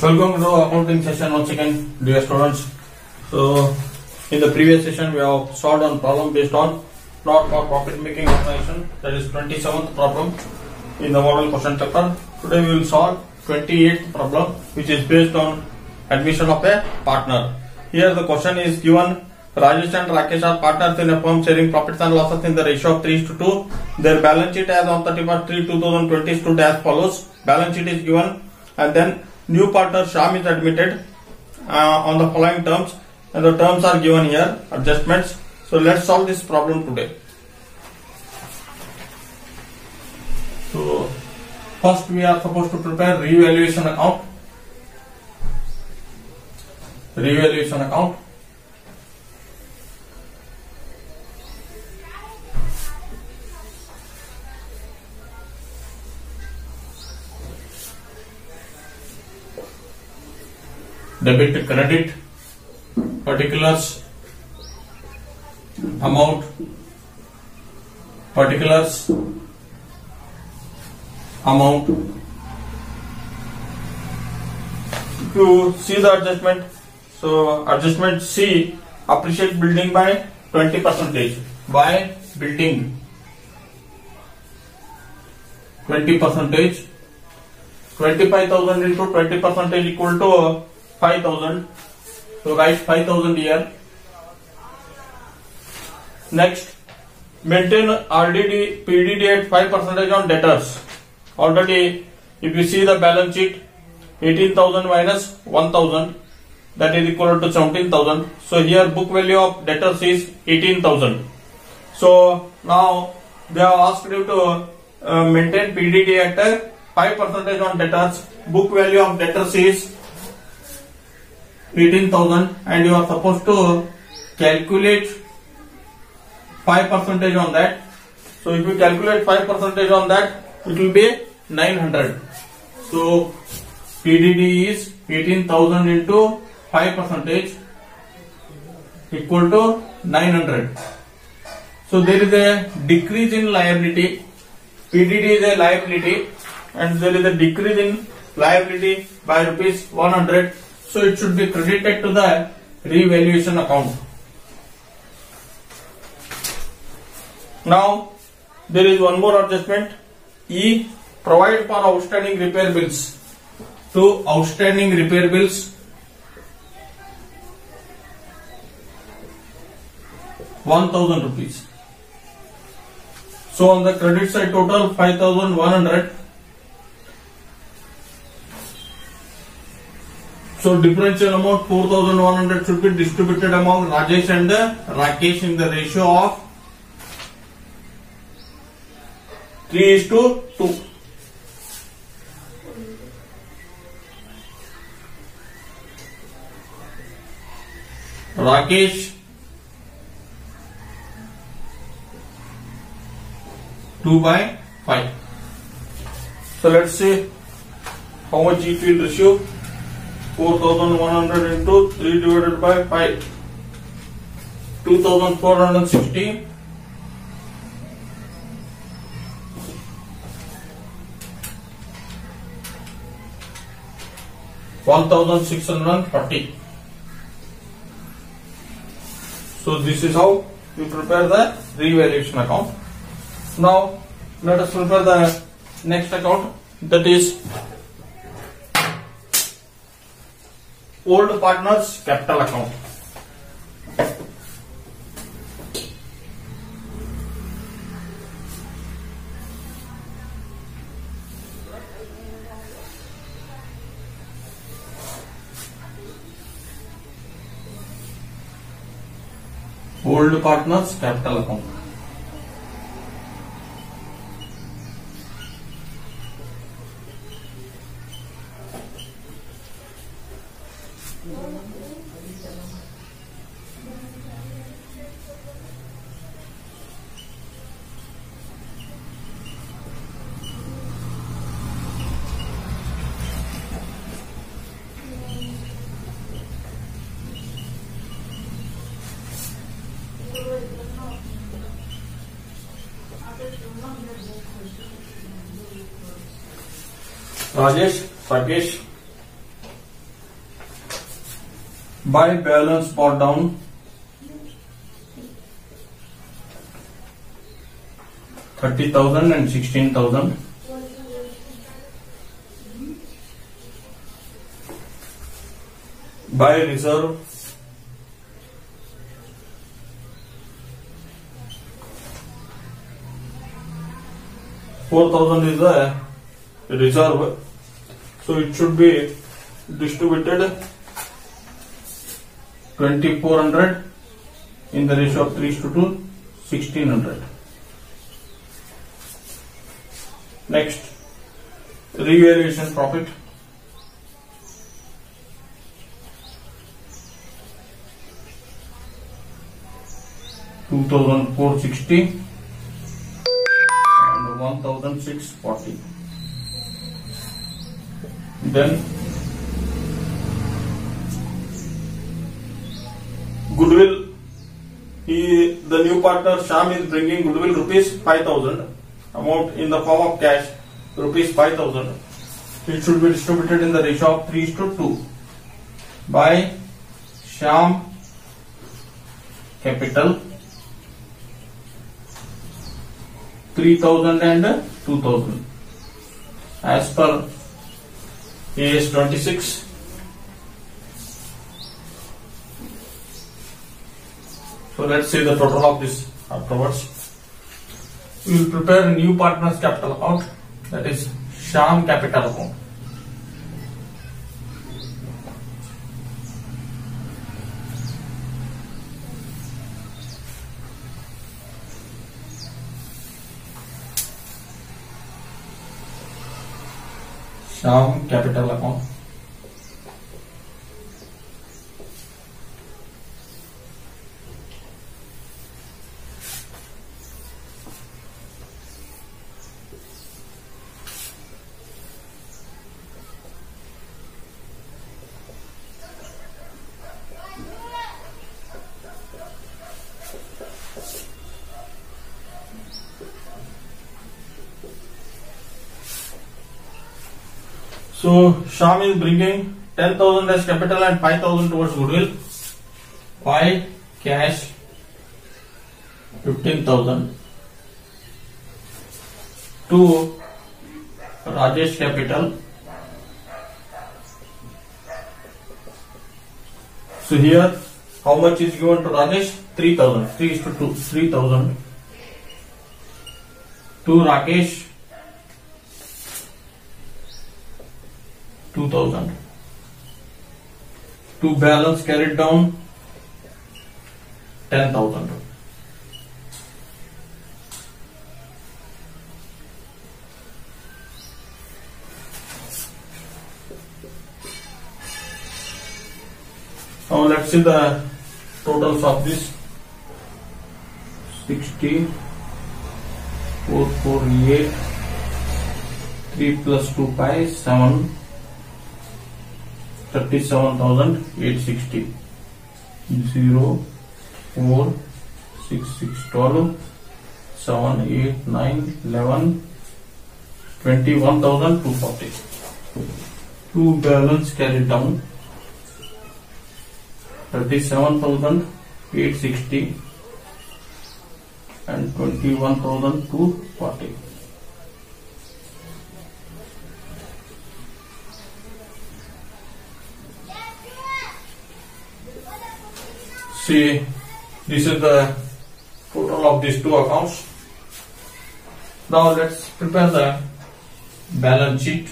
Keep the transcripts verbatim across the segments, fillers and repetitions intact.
Welcome to the accounting session once again, dear students. So, in the previous session, we have solved on problem based on not for profit making organization. That is twenty-seventh problem in the model question paper. Today we will solve twenty-eighth problem, which is based on admission of a partner. Here the question is given: Rajesh and Rakesh are partners in a firm sharing profits and losses in the ratio of three to two. Their balance sheet as on thirty-first March two thousand twenty stood as follows. Balance sheet is given, and then new partner Shyam is admitted uh, on the following terms, and the terms are given here, adjustments. So let's solve this problem today. So first we are supposed to prepare revaluation account. Revaluation account. Debit to credit, particulars, amount, particulars, amount. To see the adjustment, so adjustment C, appreciate building by twenty percentage, by building twenty percentage, twenty-five thousand into twenty percentage equal to five thousand. So write five thousand here. Next, maintain R D D, P D D at five percent on debtors. Already, if you see the balance sheet, eighteen thousand minus one thousand, that is equal to seventeen thousand. So here book value of debtors is eighteen thousand. So now they have asked you to uh, maintain P D D at five percent on debtors. Book value of debtors is eighteen thousand, and you are supposed to calculate five percent on that. So if you calculate five percent on that, it will be nine hundred. So P D D is eighteen thousand into five percent equal to nine hundred. So there is a decrease in liability. P D D is a liability, and there is a decrease in liability by rupees one hundred. So it should be credited to the revaluation account. Now there is one more adjustment. E, provide for outstanding repair bills. To outstanding repair bills, one thousand rupees. So on the credit side, total five thousand one hundred. So differential amount four thousand one hundred should be distributed among Rajesh and Rakesh in the ratio of three is to two. Rakesh two by five. So let's see how much it will ratio. four thousand one hundred into three divided by five, two thousand four hundred sixty. one thousand six hundred forty. So this is how you prepare the revaluation account. Now let us prepare the next account, that is old partners capital account. Old partners capital account. Rajesh, Rakesh, By balance brought down thirty thousand and sixteen thousand. By reserve four thousand is a reserve, so it should be distributed twenty-four hundred in the ratio of three to two, sixteen hundred. Next, revaluation profit. two thousand four hundred sixty and one thousand six hundred forty. Then goodwill. He, the new partner Shyam is bringing goodwill rupees five thousand, amount in the form of cash rupees five thousand. It should be distributed in the ratio of three to two by Shyam capital three thousand and two thousand as per A S twenty-six. So let's see the total of this afterwards. We will prepare a new partner's capital account, that is Shyam capital account. Shyam capital account. So Shyam is bringing ten thousand as capital and five thousand towards goodwill. By cash fifteen thousand to Rajesh capital. So here how much is given to Rajesh? three thousand. three is to two. three thousand. To Rakesh two thousand. To balance carried down ten thousand. Now let's see the totals of this. sixty, four forty-eight, three plus two pi, seven, thirty-seven thousand eight hundred sixty. zero, four, six, six, twelve, seven, eight, nine, eleven, twenty-one thousand two hundred forty. To balance carried down thirty-seven thousand eight hundred sixty and twenty-one thousand two hundred forty. See, this is the total of these two accounts. Now let's prepare the balance sheet.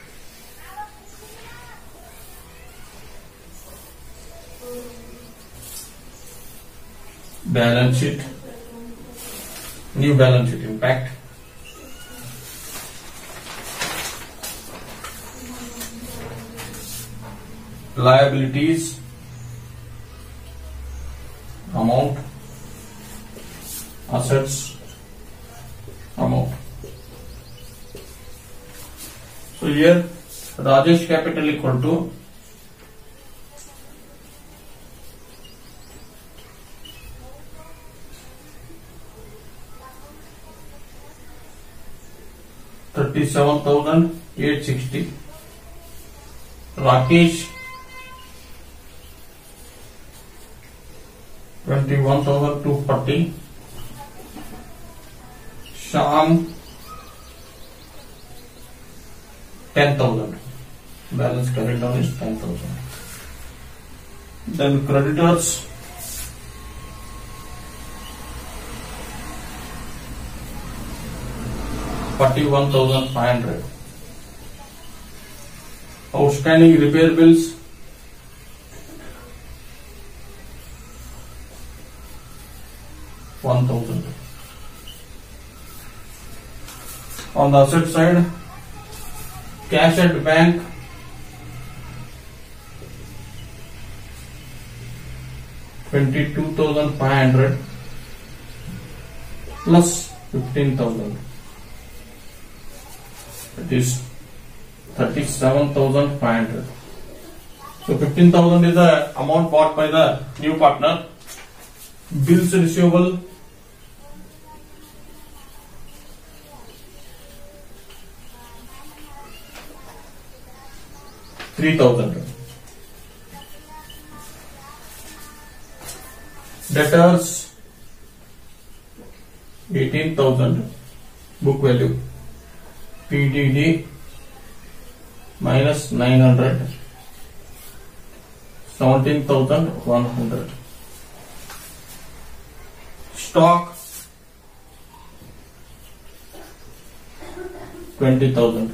Balance sheet, new balance sheet impact. Liabilities, amount, assets, amount. So here Rajesh capital equal to thirty-seven thousand eight hundred sixty. Rakesh twenty-one thousand two hundred forty. Sham, ten thousand. Balance carried down is ten thousand. Then creditors, forty-one thousand five hundred. Outstanding repair bills, one thousand. On the asset side, cash at bank, twenty-two thousand five hundred plus fifteen thousand. It is thirty-seven thousand five hundred. So fifteen thousand is the amount bought by the new partner. Bills receivable, three thousand. Debtors, eighteen thousand. Book value, P D D minus nine hundred, seventeen thousand one hundred. Stock, twenty thousand.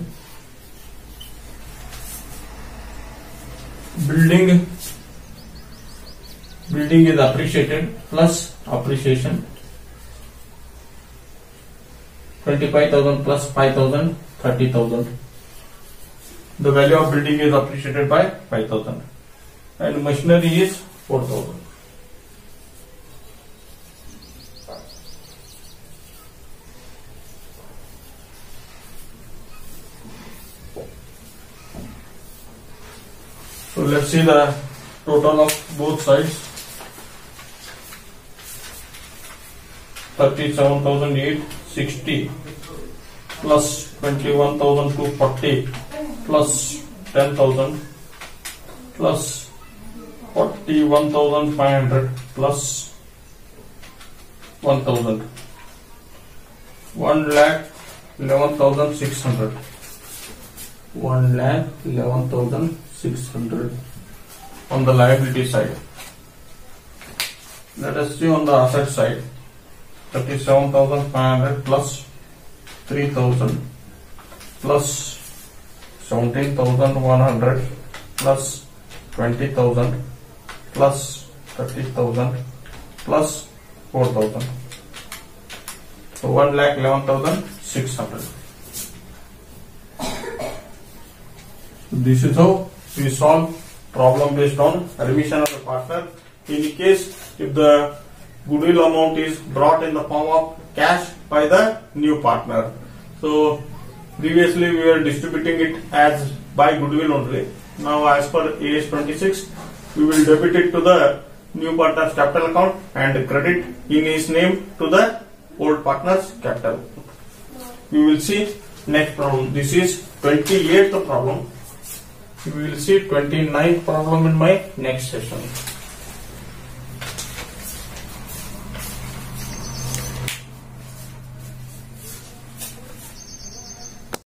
Building, building is appreciated plus appreciation, twenty-five thousand plus five thousand, thirty thousand. The value of building is appreciated by five thousand. And machinery is four thousand. So let's see the total of both sides. thirty-seven thousand eight hundred sixty plus twenty-one thousand two hundred forty plus ten thousand plus forty-one thousand five hundred plus one thousand. one lakh eleven thousand six hundred. one lakh eleven thousand six hundred on the liability side. Let us see on the asset side. thirty-seven thousand five hundred plus three thousand plus seventeen thousand one hundred plus twenty thousand plus thirty thousand plus four thousand. So one lakh eleven thousand six hundred. This is how we solve problem based on remission of the partner. In case if the goodwill amount is brought in the form of cash by the new partner. So previously we were distributing it as by goodwill only. Now as per A S twenty-six, we will debit it to the new partner's capital account and credit in his name to the old partner's capital. We will see next problem. This is twenty-eighth problem. We will see twenty-ninth problem in my next session.